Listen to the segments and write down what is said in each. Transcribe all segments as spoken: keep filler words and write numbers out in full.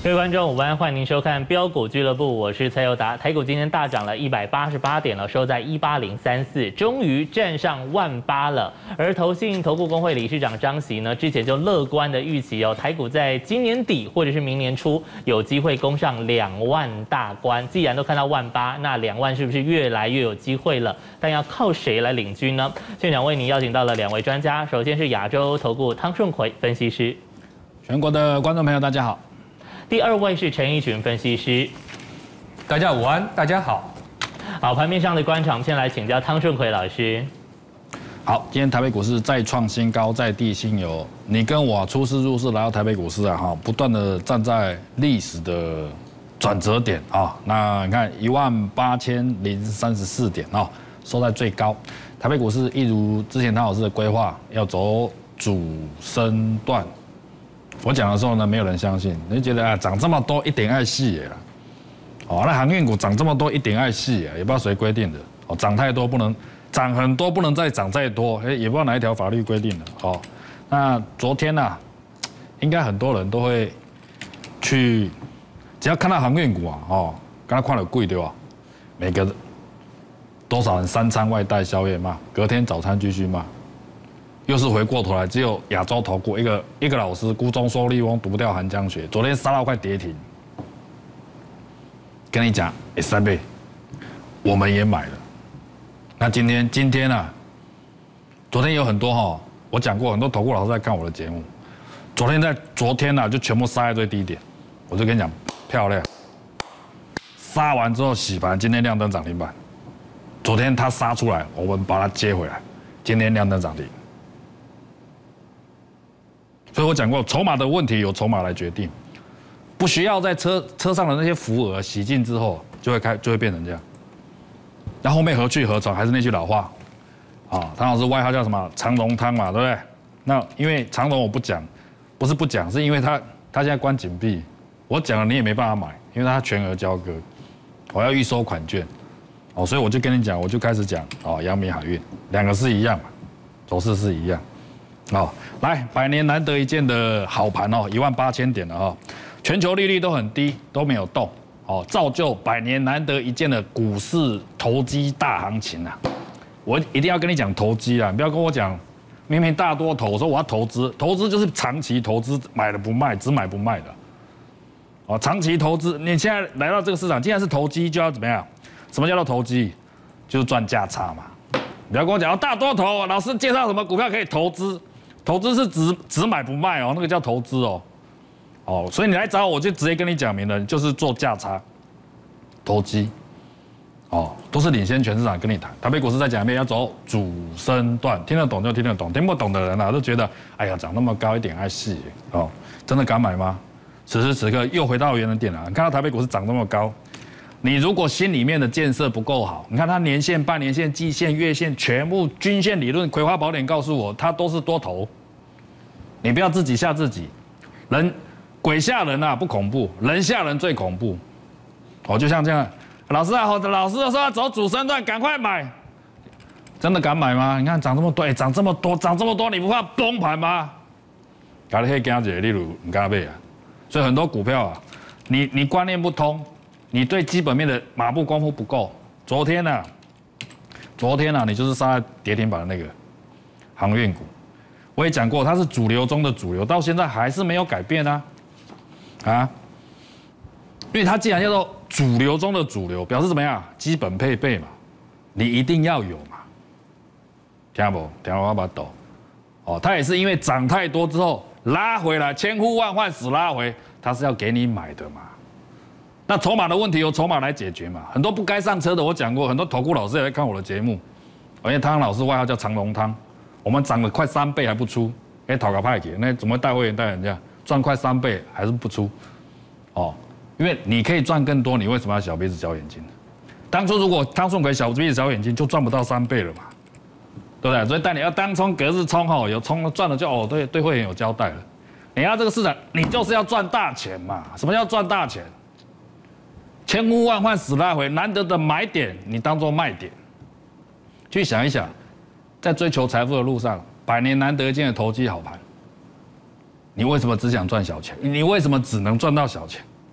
各位观众，午安，欢迎您收看标股俱乐部，我是蔡友达。台股今天大涨了一百八十八点了，收在一八零三四，终于站上万八了。而投信投顾公会理事长张席呢，之前就乐观的预期哦，台股在今年底或者是明年初有机会攻上两万大关。既然都看到万八，那两万是不是越来越有机会了？但要靠谁来领军呢？现场为您邀请到了两位专家，首先是亚洲投顾汤顺奎分析师， 全国的观众朋友大家好。 第二位是陈奕群分析师， 大家午安，大家好。 好，盘面上的观察，我们先来请教汤顺奎老师。 好，今天台北股市再创新高，在地心有你跟我出世入市来到台北股市啊，哈，不断的站在历史的转折点啊。那你看一万八千零三十四点啊，收在最高。台北股市一如之前汤老师的规划，要走主升段。我讲的时候呢，没有人相信，你就觉得啊，涨这么多一点爱戏耶啦。哦，那航运股涨这么多一点爱戏耶，也不知道谁规定的。哦，涨太多不能，涨很多不能再涨再多，哎，也不知道哪一条法律规定的。哦，那昨天呢、啊，应该很多人都会去，只要看到航运股啊，哦，刚才看了贵对吧？每个多少人三餐外带宵夜骂，隔天早餐继续骂。又是回过头来，只有亚洲投顾一个一个老师孤忠说利翁，独掉寒江雪。昨天杀到快跌停，跟你讲，哎，三倍，我们也买了。那今天今天啊，昨天有很多哈，我讲过很多投顾老师在看我的节目。昨天在昨天啊，就全部杀在最低点，我就跟你讲，漂亮。杀完之后洗盘，今天亮灯涨停板。昨天它杀出来，我们把它接回来，今天亮灯涨停。所以我讲过，筹码的问题由筹码来决定，不需要在车车上的那些浮额洗净之后，就会开就会变成这样。那后面何去何从？还是那句老话，啊，汤老师外号叫什么？长荣汤嘛，对不对？那因为长荣我不讲，不是不讲，是因为他他现在关紧闭，我讲了你也没办法买，因为他全额交割，我要预收款券，哦，所以我就跟你讲，我就开始讲，哦，阳明海运两个是一样嘛，走势是一样。哦，来，百年难得一见的好盘哦，一万八千点了哈，全球利率都很低，都没有动，哦，造就百年难得一见的股市投机大行情啊！我一定要跟你讲投机啊，你不要跟我讲明明大多头，我说我要投资，投资就是长期投资，买了不卖，只买不卖的。哦，长期投资，你现在来到这个市场，既然是投机，就要怎么样？什么叫做投机？就是赚价差嘛。不要跟我讲大多头，老师介绍什么股票可以投资？投资是只只买不卖哦，那个叫投资哦，哦，所以你来找我，我就直接跟你讲明了，就是做价差，投机，哦，都是领先全市场跟你谈。台北股市在讲面要走主升段，听得懂就听得懂，听不懂的人啊，都觉得哎呀涨那么高一点爱戏哦，真的敢买吗？此时此刻又回到原点了，你看到台北股市涨那么高，你如果心里面的建设不够好，你看它年线、半年线、季线、月线，全部均线理论，葵花宝典告诉我，它都是多头。你不要自己吓自己，人鬼吓人啊不恐怖，人吓人最恐怖。哦，就像这样，老师啊，老师说要走主升段，赶快买，真的敢买吗？你看涨这么多，哎，涨这么多，涨这么多，你不怕崩盘吗？搞得黑惊者，例如唔敢买啊。所以很多股票啊，你你观念不通。你对基本面的马步功夫不够。昨天呢、啊，昨天呢、啊，你就是杀在跌停板的那个航运股，我也讲过，它是主流中的主流，到现在还是没有改变啊，啊，因为它既然叫做主流中的主流，表示怎么样？基本配备嘛，你一定要有嘛，听不？听我把抖，哦，它也是因为涨太多之后拉回来，千呼万唤死拉回，它是要给你买的嘛。那筹码的问题由筹码来解决嘛，很多不该上车的，我讲过，很多投顾老师也在看我的节目，因为汤老师外号叫长隆汤，我们涨了快三倍还不出，哎，讨个派给，那怎么带会员带人家赚快三倍还是不出？哦，因为你可以赚更多，你为什么要小鼻子小眼睛？当初如果汤顺奎小鼻子小眼睛就赚不到三倍了嘛，对不对？所以但你要当冲隔日冲哈，有冲赚了就哦，对对会员有交代了。你要这个市场，你就是要赚大钱嘛。什么叫赚大钱？千呼万唤死拉回，难得的买点，你当做卖点。去想一想，在追求财富的路上，百年难得一见的投机好盘，你为什么只想赚小钱？你为什么只能赚到小钱？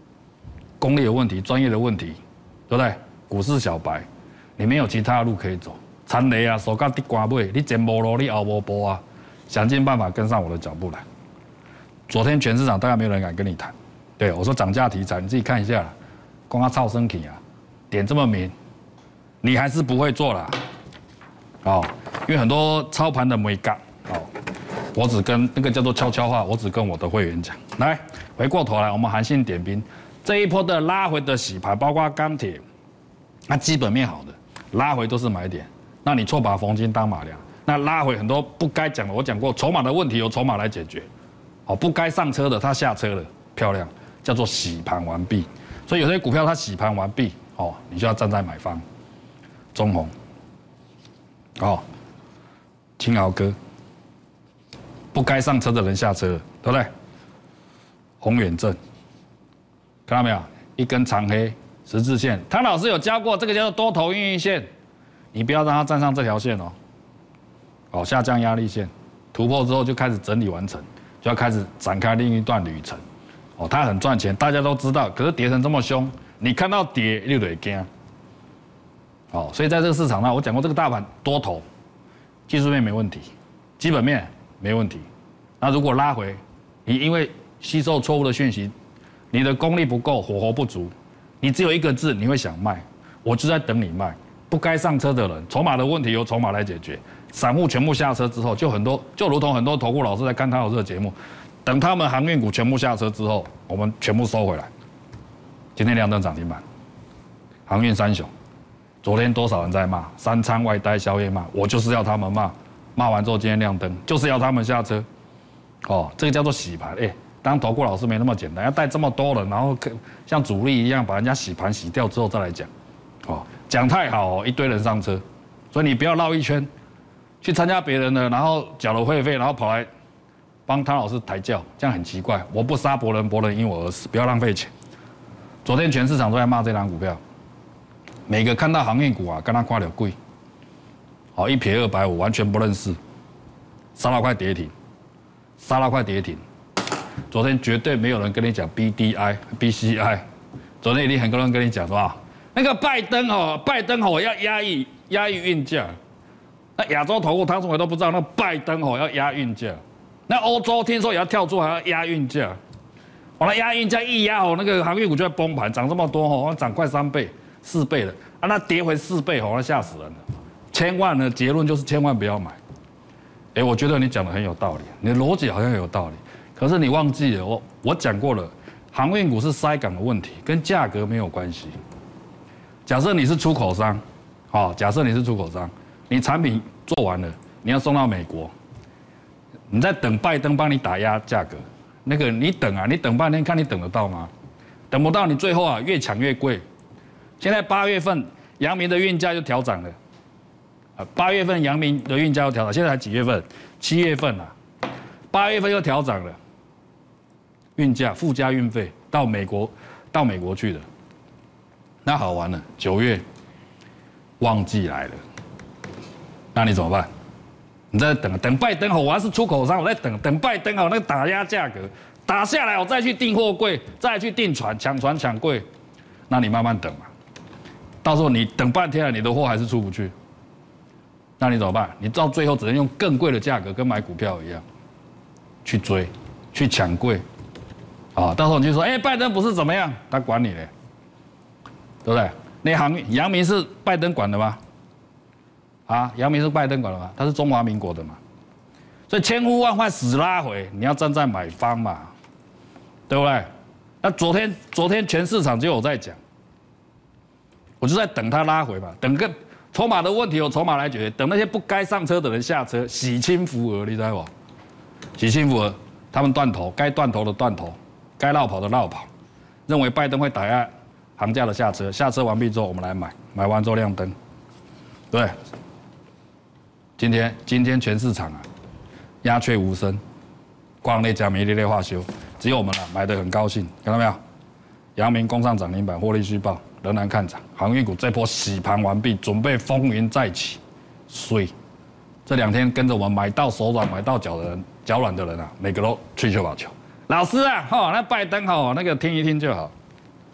功力的问题、专业的问题，对不对？股市小白，你没有其他的路可以走，残雷啊，手到地瓜尾，你前无路，你后无步啊，想尽办法跟上我的脚步来。昨天全市场大概没有人敢跟你谈，对我说涨价题材，你自己看一下，光他操身体啊，点这么明，你还是不会做啦。哦，因为很多操盘的美感，哦，我只跟那个叫做悄悄话，我只跟我的会员讲。来，回过头来，我们韩信点兵这一波的拉回的洗盘，包括钢铁，那基本面好的拉回都是买点。那你错把逢金当马良，那拉回很多不该讲的，我讲过，筹码的问题由筹码来解决。好，不该上车的他下车了，漂亮，叫做洗盘完毕。所以有些股票它洗盘完毕，哦，你就要站在买方。中鸿，哦，青鳌哥，不该上车的人下车了，对不对？宏远正，看到没有？一根长黑十字线，汤老师有教过，这个叫做多头运运线，你不要让它站上这条线哦。哦，下降压力线突破之后就开始整理完成。就要开始展开另一段旅程，哦，它很赚钱，大家都知道。可是跌成这么凶，你看到跌你就得惊，哦，所以在这个市场上，我讲过这个大盘多头，技术面没问题，基本面没问题。那如果拉回，你因为吸收错误的讯息，你的功力不够，火候不足，你只有一个字，你会想卖，我就在等你卖。不该上车的人，筹码的问题由筹码来解决。散户全部下车之后，就很多，就如同很多投顾老师在看他有这个节目，等他们航运股全部下车之后，我们全部收回来。今天亮灯涨停板，航运三雄，昨天多少人在骂三餐外带宵夜骂，我就是要他们骂，骂完之后今天亮灯，就是要他们下车。哦，这个叫做洗盘，哎，当投顾老师没那么简单，要带这么多人，然后像主力一样把人家洗盘洗掉之后再来讲。哦，讲太好哦，一堆人上车，所以你不要绕一圈。去参加别人的，然后缴了会费，然后跑来帮汤老师抬轿，这样很奇怪。我不杀伯仁，伯仁因我而死，不要浪费钱。昨天全市场都在骂这档股票，每个看到航运股啊，跟他挂了贵，好一撇二百五，完全不认识，杀到快跌停，杀到快跌停。昨天绝对没有人跟你讲 B D I、B C I， 昨天一定很多人跟你讲说啊，那个拜登哦，拜登哦要压抑压抑运价。那亚洲投顾汤宗伟都不知道，那拜登哦要压运价，那欧洲听说也要跳出还要压运价，完了压运价一压哦，那个航运股就会崩盘，涨这么多哦，涨快三倍、四倍了啊，那跌回四倍哦，那吓死人了。千万呢，结论就是千万不要买。哎，我觉得你讲的很有道理，你的逻辑好像有道理，可是你忘记了，我我讲过了，航运股是塞港的问题，跟价格没有关系。假设你是出口商，好，假设你是出口商。你产品做完了，你要送到美国，你在等拜登帮你打压价格，那个你等啊，你等半天，看你等得到吗？等不到，你最后啊越抢越贵。现在八月份阳明的运价就调涨了，啊，八月份阳明的运价又调涨，现在才几月份？七月份啊，八月份又调涨了，运价附加运费到美国到美国去的，那好玩了，九月旺季来了。那你怎么办？你在等等拜登好，我要是出口商，我在等等拜登好，那个打压价格打下来，我再去订货柜，再去订船，抢船抢柜，那你慢慢等嘛。到时候你等半天了，你的货还是出不去，那你怎么办？你到最后只能用更贵的价格，跟买股票一样，去追，去抢柜，啊，到时候你就说，哎，拜登不是怎么样，他管你嘞，对不对？那航阳明是拜登管的吗？啊，阳明是拜登管的嘛，他是中华民国的嘛，所以千呼万唤死拉回，你要站在买方嘛，对不对？那昨天昨天全市场就有在讲，我就在等他拉回嘛，等个筹码的问题由筹码来解决，等那些不该上车的人下车，洗清浮额，你知道不？洗清浮额，他们断头，该断头的断头，该绕跑的绕跑，认为拜登会打压行价的下车，下车完毕之后我们来买，买完之后亮灯，对。今天今天全市场啊，鸦雀无声，光那家没列列化修，只有我们啊买得很高兴，看到没有？阳明攻上涨停板，获利续报，仍然看涨。航运股这波洗盘完毕，准备风云再起，所以这两天跟着我们买到手软、买到脚的人、脚软的人啊，每个都吹球把球。老师啊，哈，那拜登哈，那个听一听就好。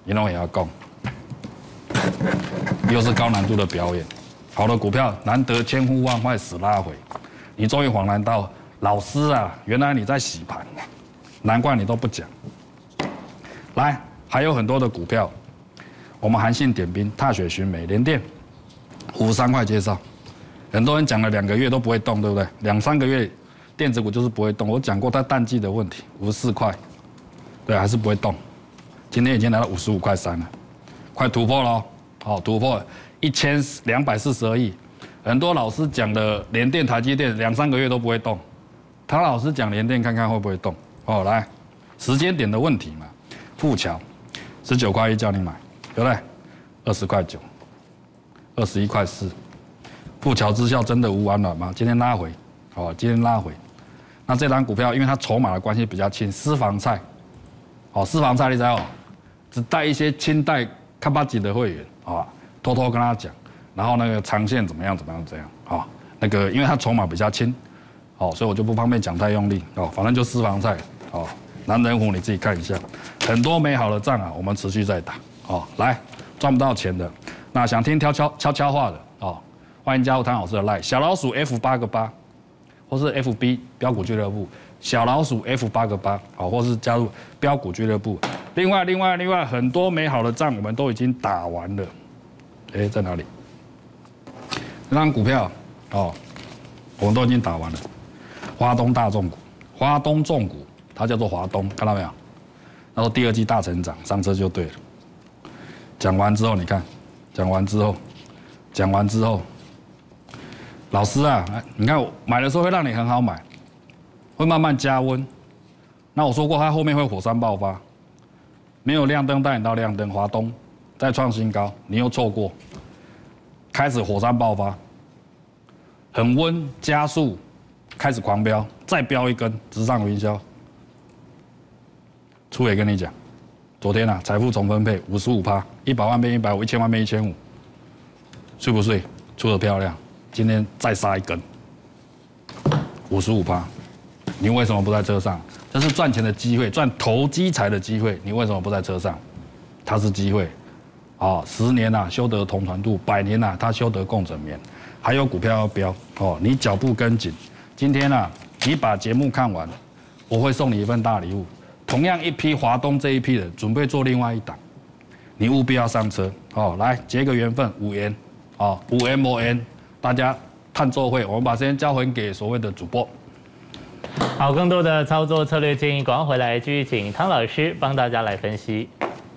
你拢也要讲，又是高难度的表演。好的股票难得千呼万唤始拉回，你终于恍然到，老师啊，原来你在洗盘，难怪你都不讲。来，还有很多的股票，我们韩信点兵、踏雪寻梅、联电，五十三块介绍。很多人讲了两个月都不会动，对不对？两三个月电子股就是不会动。我讲过它淡季的问题，五十四块，对，还是不会动。今天已经来到五十五块三了，快突破了，好，突破一千两百四十二亿。很多老师讲的联电、台积电两三个月都不会动，他老师讲联电看看会不会动。哦，来，时间点的问题嘛。富桥，十九块一叫你买，对不对？二十块九，二十一块四。富桥之效真的无完卵吗？今天拉回，哦，今天拉回。那这档股票因为它筹码的关系比较轻，私房菜，哦，私房菜你知道，只带一些清代看巴级的会员，啊，偷偷跟他讲，然后那个长线怎么样怎么样怎样，啊，那个因为它筹码比较轻，哦，所以我就不方便讲太用力，哦，反正就私房菜，哦，男人虎你自己看一下，很多美好的仗啊，我们持续在打，哦，来赚不到钱的，那想听悄悄悄悄话的，哦。欢迎加入汤老师的 LINE 小老鼠 F 八个八，或是 F B 标股俱乐部小老鼠 F 八个八，好，或是加入标股俱乐部。另外，另外，另外，很多美好的仗我们都已经打完了。哎，在哪里？这张股票哦，我们都已经打完了。华东大重股，华东重股，它叫做华东，看到没有？然后第二季大成长，上车就对了。讲完之后，你看，讲完之后，讲完之后。老师啊，你看我买的时候会让你很好买，会慢慢加温。那我说过，它后面会火山爆发，没有亮灯带你到亮灯，华东再创新高，你又错过，开始火山爆发，很温加速，开始狂飙，再飙一根直上云霄。初也跟你讲，昨天啊，财富重分配五十五趴，一百万变一百五，一千万变一千五，睡不睡？出得漂亮。今天再杀一根，五十五趴，你为什么不在车上？这是赚钱的机会，赚投机财的机会，你为什么不在车上？它是机会，啊，十年呐、啊、修得同船渡，百年呐、啊、它修得共枕眠。还有股票要标哦，你脚步跟紧。今天啊，你把节目看完，我会送你一份大礼物。同样一批华东这一批人准备做另外一档，你务必要上车哦。来结个缘分，五元，哦，五 M O N。大家探奏会，我们把时间交还给所谓的主播。 好，更多的操作策略建议，广告回来继续请汤老师帮大家来分析。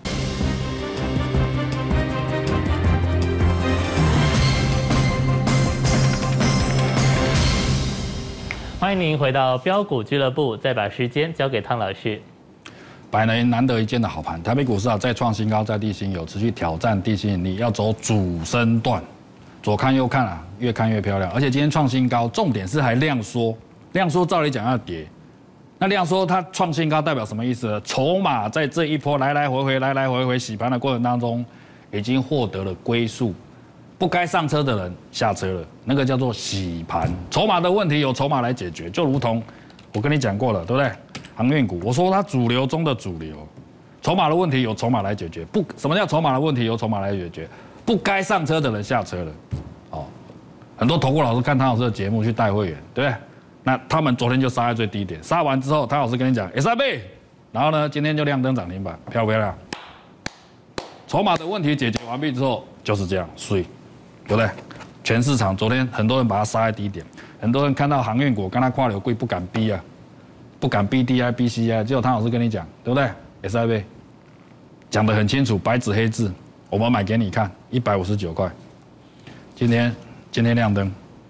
欢迎您回到标股俱乐部，再把时间交给汤老师。 百年难得一见的好盘，台北股市啊再创新高，在地心有持续挑战地心引力，要走主升段。左看右看啊，越看越漂亮，而且今天创新高，重点是还量缩，量缩照理讲要跌，那量缩它创新高代表什么意思呢？筹码在这一波来来回回、来来回回洗盘的过程当中，已经获得了归宿，不该上车的人下车了，那个叫做洗盘。筹码的问题由筹码来解决，就如同我跟你讲过了，对不对？航运股，我说它主流中的主流，筹码的问题由筹码来解决，不，什么叫筹码的问题由筹码来解决？不该上车的人下车了，哦，很多投顾老师看汤老师的节目去带会员，对不对？那他们昨天就杀在最低点，杀完之后，汤老师跟你讲 S I B， 然后呢，今天就亮灯涨停板，漂不漂亮？筹码的问题解决完毕之后，就是这样，所以，对不对？全市场昨天很多人把它杀在低点，很多人看到航运股跟他跨流贵不敢逼啊，不敢 B D I、B C I， 只有汤老师跟你讲，对不对 ？S I B 讲得很清楚，白纸黑字。我们买给你看，一百五十九块。今天今天亮灯，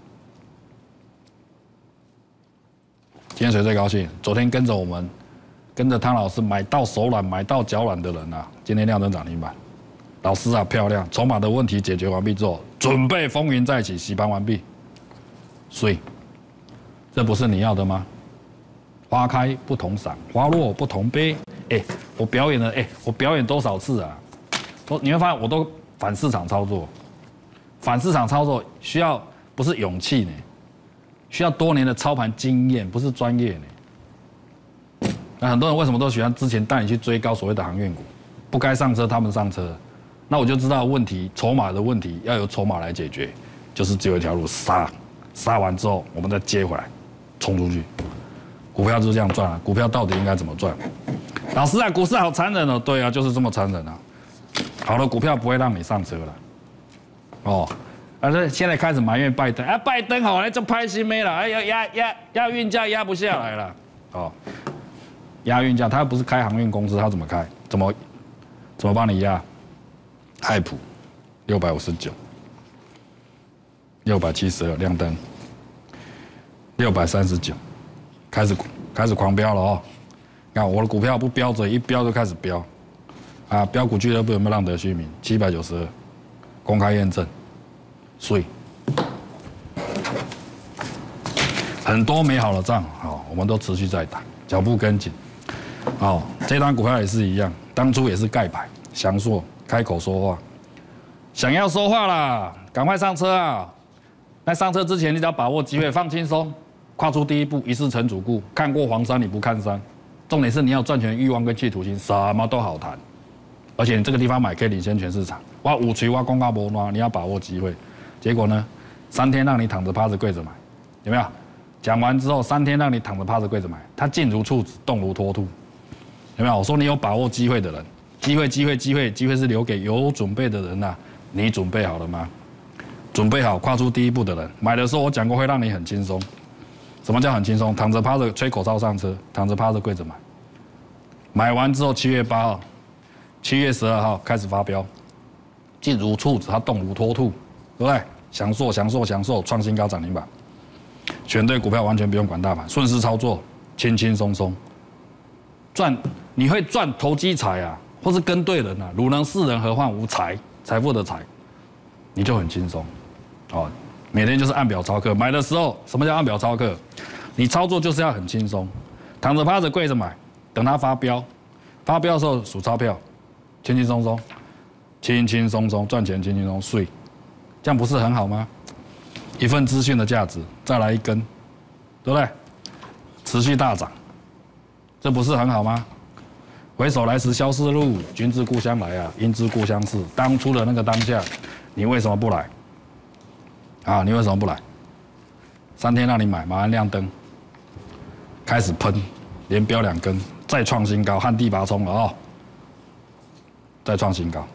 今天谁最高兴？昨天跟着我们，跟着汤老师买到手软、买到脚软的人啊，今天亮灯涨停板。老师啊，漂亮！筹码的问题解决完毕之后，准备风云再起，洗盘完毕。所以，这不是你要的吗？花开不同赏，花落不同悲。哎，我表演了，哎，我表演多少次啊？你会发现我都反市场操作，反市场操作需要不是勇气呢，需要多年的操盘经验，不是专业呢。那很多人为什么都喜欢之前带你去追高所谓的航运股？ 不该上车他们上车，那我就知道问题，筹码的问题要由筹码来解决，就是只有一条路杀，杀完之后我们再接回来，冲出去。股票就是这样赚啊，股票到底应该怎么赚？老师啊，股市好残忍哦，对啊，就是这么残忍啊。好的股票不会让你上车了，哦。啊，这现在开始埋怨拜登啊，拜登好来就拍新没了，哎呀压压压运价压不下来了，哦，压运价他不是开航运公司，他怎么开？怎么怎么帮你压？爱普六百五十九，六百七十二亮灯，六百三十九，开始开始狂飙了哦！看我的股票不飙着，一飙就开始飙，啊，标股俱乐部有没有浪得虚名？七百九十二，公开验证。所以很多美好的仗，好，我们都持续在打，脚步跟紧。好，这单股票也是一样，当初也是盖牌，翔硕开口说话，想要说话啦，赶快上车啊！在上车之前，你只要把握机会，放轻松，跨出第一步，一试成主顾。看过黄山，你不看山。重点是你要赚钱欲望跟企图心，什么都好谈。而且你这个地方买可以领先全市场。哇，五锤哇，公告波哇，你要把握机会。结果呢，三天让你躺着趴着跪着买，有没有？讲完之后，三天让你躺着趴着跪着买，它进如处子，动如脱兔，有没有？我说你有把握机会的人，机会机会机会机会是留给有准备的人呐、啊。你准备好了吗？准备好跨出第一步的人，买的时候我讲过会让你很轻松。什么叫很轻松？躺着趴着吹口哨上车，躺着趴着跪着买。买完之后，七月八号、七月十二号开始发飙，进如处子，它动如脱兔。对不对？享受享受享受，创新高涨停板，选对股票完全不用管大盘，顺势操作，轻轻松松赚。你会赚投机财啊，或是跟对人啊，汝能识人，何患无财？财富的财，你就很轻松。哦，每天就是按表操课。买的时候，什么叫按表操课？你操作就是要很轻松，躺着趴着跪着买，等它发飙，发飙的时候数钞票，轻轻松松，轻轻松松赚钱，轻轻松睡。这样不是很好吗？一份资讯的价值，再来一根，对不对？持续大涨，这不是很好吗？回首来时萧丝路，君自故乡来啊，应知故乡事。当初的那个当下，你为什么不来？啊，你为什么不来？三天让你买，马上亮灯，开始喷，连飙两根，再创新高，旱地拔葱了哦，再创新高。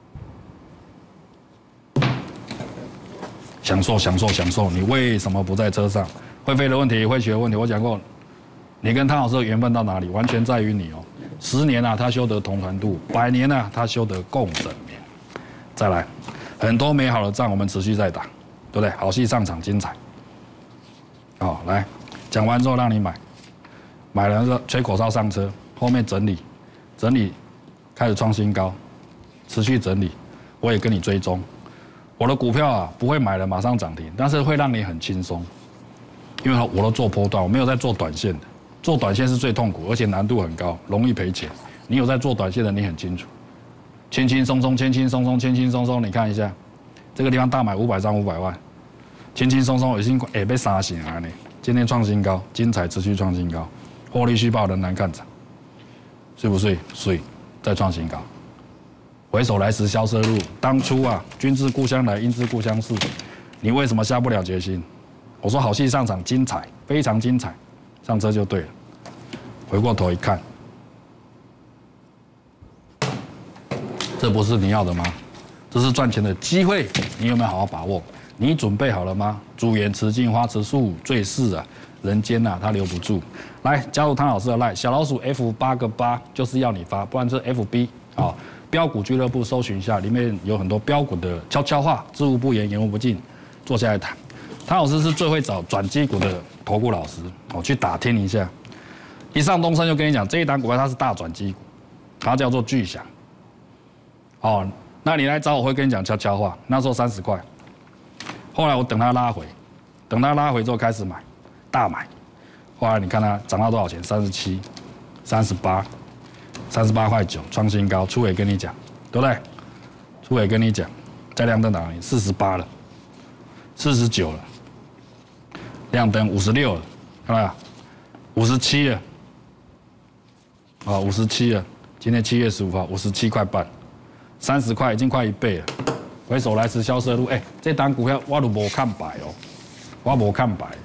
享受享受享受！你为什么不在车上？会飞的问题，会学的问题，我讲过，你跟汤老师的缘分到哪里，完全在于你哦。十年啊，他修得同船渡；百年啊，他修得共枕眠。再来，很多美好的仗，我们持续在打，对不对？好戏上场，精彩。好，来讲完之后让你买，买了之后吹口哨上车，后面整理，整理，开始创新高，持续整理，我也跟你追踪。我的股票啊，不会买了马上涨停，但是会让你很轻松，因为我都做波段，我没有在做短线的。做短线是最痛苦，而且难度很高，容易赔钱。你有在做短线的，你很清楚，轻轻松松，轻轻松松，轻轻松松。你看一下，这个地方大买五百张，五百万，轻轻松松，已经哎被杀醒了呢。今天创新高，精彩持续创新高，获利续报仍然看涨，是不是？所以再创新高。回首来时萧瑟路，当初啊，君自故乡来，应知故乡事。你为什么下不了决心？我说好戏上场，精彩，非常精彩，上车就对了。回过头一看，这不是你要的吗？这是赚钱的机会，你有没有好好把握？你准备好了吗？朱颜辞镜花辞树，最是啊，人间啊，他留不住。来加入汤老师的 LINE， 小老鼠 F 八个八，就是要你发，不然是 F B 啊。标股俱乐部搜寻一下，里面有很多标股的悄悄话，知无不言，言无不尽。坐下来谈，汤老师是最会找转机股的投顾老师，我去打听一下。一上东升就跟你讲，这一档股票它是大转机股，它叫做巨响。哦，那你来找我会跟你讲悄悄话。那时候三十块，后来我等它拉回，等它拉回之后开始买，大买。后来你看它涨到多少钱？三十七、三十八。三十八块九，创新高。初伟跟你讲，对不对？初伟跟你讲，在亮灯哪里？四十八了，四十九了，亮灯五十六了，看到没有？五十七了，啊，五十七了。 今天七月十五号五十七块半，三十块已经快一倍了。回首来时萧瑟路，哎，这单股票我都没看白哦，我没看白。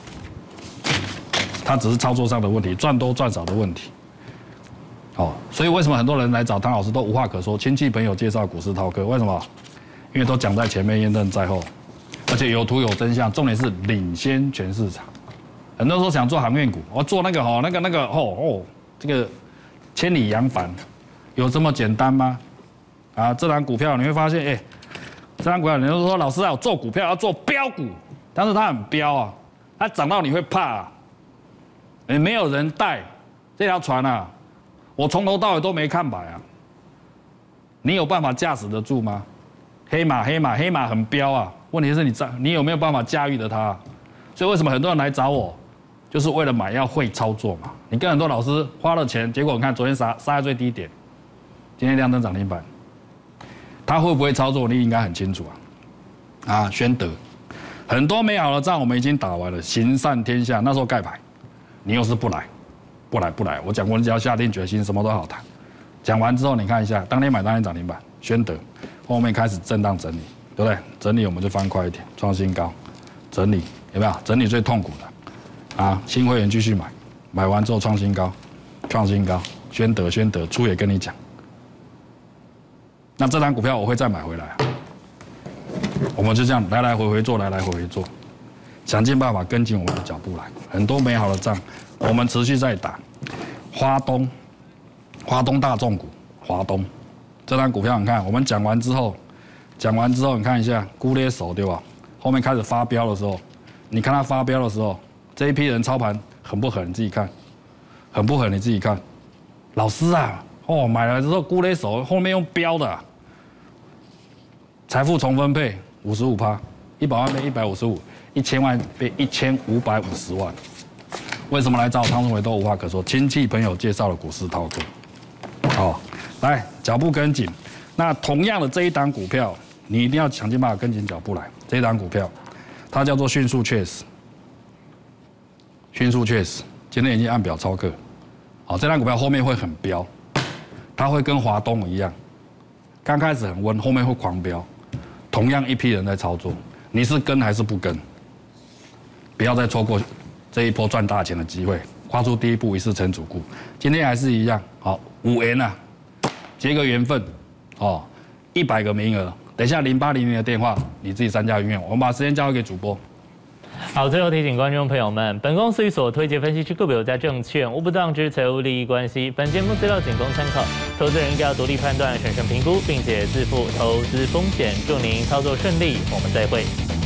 它只是操作上的问题，赚多赚少的问题。哦，所以为什么很多人来找汤老师都无话可说？亲戚朋友介绍股市饕客，为什么？因为都讲在前面，验证在后，而且有图有真相，重点是领先全市场。很多人说想做航运股，我做那个哦，那个那个哦哦，这个千里扬帆，有这么简单吗？啊，这档股票你会发现，哎，这档股票，你就说老师啊，我做股票要做标股，但是它很标啊，它涨到你会怕啊，也没有人带这条船啊，我从头到尾都没看白啊，你有办法驾驶得住吗？黑马黑马黑马很标啊，问题是你驾你有没有办法驾驭得它？所以为什么很多人来找我，就是为了买要会操作嘛。你跟很多老师花了钱，结果你看昨天杀杀在最低点，今天亮灯涨停板，他会不会操作？你应该很清楚啊。啊，宣德，很多美好的仗我们已经打完了，行善天下那时候盖牌，你又是不来，不来不来。我讲过，你只要下定决心，什么都好谈。讲完之后，你看一下，当天买当天涨停板，宣德。后面开始震荡整理，对不对？整理我们就翻快一点，创新高，整理有没有？整理最痛苦的，啊，新会员继续买，买完之后创新高，创新高，宣德宣德，出也跟你讲，那这张股票我会再买回来，我们就这样来来回回做，来来回回做，想尽办法跟紧我们的脚步来，很多美好的仗我们持续在打，华东，华东大众股，华东。这张股票你看，我们讲完之后，讲完之后你看一下，估列手对吧？后面开始发飙的时候，你看它发飙的时候，这一批人操盘狠不狠？你自己看，狠不狠？你自己看。老师啊，哦，买了之后估列手后面用标的、啊，财富重分配五十五趴，一百万变一百五十五，一千万变一千五百五十万。为什么来找汤宗伟都无话可说？亲戚朋友介绍的股市饕客，哦。来，脚步跟紧。那同样的这一档股票，你一定要想尽办法跟紧脚步来。这一档股票，它叫做迅速确实，迅速确实，今天已经按表超课。好，这档股票后面会很飙，它会跟华东一样，刚开始很温，后面会狂飙。同样一批人在操作，你是跟还是不跟？不要再错过这一波赚大钱的机会，跨出第一步，一试成主顾。今天还是一样，好，五元啊。结个缘分，哦，一百个名额，等一下零八零零的电话，你自己参加云愿。我们把时间交给主播。 好，最后提醒观众朋友们，本公司与所推荐分析之个别有价证券，无不当之财务利益关系。本节目资料仅供参考，投资人应该要独立判断、审慎评估，并且自负投资风险。祝您操作顺利，我们再会。